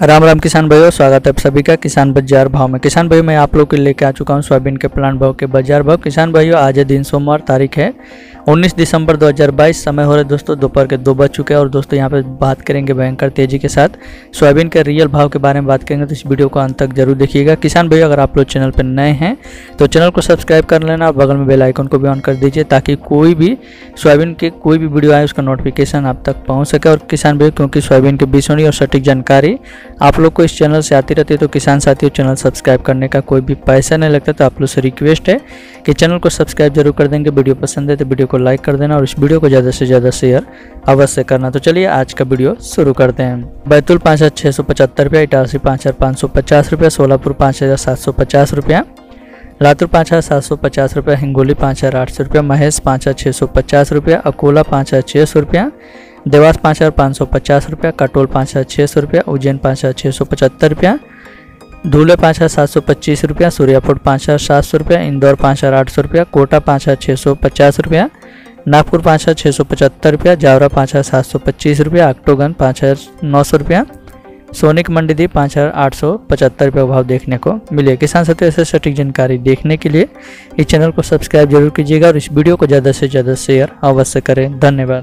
राम राम किसान भाइयों, स्वागत है आप सभी का किसान बाजार भाव में। किसान भाइयों, मैं आप लोग के लेके आ चुका हूं सोयाबीन के प्लांट भाव के बाजार भाव। किसान भाइयों, आज है दिन सोमवार, तारीख है 19 दिसंबर 2022। समय हो रहा है दोस्तों दोपहर के 2 बज चुके हैं। और दोस्तों यहाँ पे बात करेंगे भयंकर तेजी के साथ सोयाबीन के रियल भाव के बारे में बात करेंगे, तो इस वीडियो को अंत तक जरूर देखिएगा। किसान भाइयों, अगर आप लोग चैनल पर नए हैं तो चैनल को सब्सक्राइब कर लेना और बगल में बेल आइकन को भी ऑन कर दीजिए, ताकि कोई भी सोयाबीन के कोई भी वीडियो आए उसका नोटिफिकेशन आप तक पहुँच सके। और किसान भाइयों, क्योंकि सोयाबीन के बीसोनी और सटीक जानकारी आप लोग को इस चैनल से आती रहती है, तो किसान साथियों चैनल सब्सक्राइब करने का कोई भी पैसा नहीं लगता। तो आप लोग से रिक्वेस्ट है कि चैनल को सब्सक्राइब जरूर कर देंगे। वीडियो पसंद है तो वीडियो को लाइक कर देना और इस वीडियो को ज़्यादा से ज़्यादा शेयर अवश्य करना। तो चलिए आज का वीडियो शुरू करते हैं। बैतूल 5,675 रुपया, इटारसी 5,550 रुपया, सोलापुर 5,750 रुपया, लातूर 5,750 रुपया, हिंगोली 5,800 रुपया, महेश 5,650 रुपया, अकोला 5,600 रुपया, देवास 5,550 रुपया, कटोल 5,600 रुपया, उज्जैन 5,675 रुपया, धुले 5,725 रुपया, सूर्यापुर 5,700 रुपया, इंदौर 5,800 रुपया, कोटा 5,650 रुपया, नागपुर 5,675 रुपया, जावरा 5,725 रुपया, अक्टोगन 5,900 रुपया, सोनिक मंडीदीप 5,875 रुपये भाव देखने को मिले। किसान साथियों, ऐसे सटीक जानकारी देखने के लिए इस चैनल को सब्सक्राइब जरूर कीजिएगा और इस वीडियो को ज़्यादा से ज़्यादा शेयर अवश्य करें। धन्यवाद।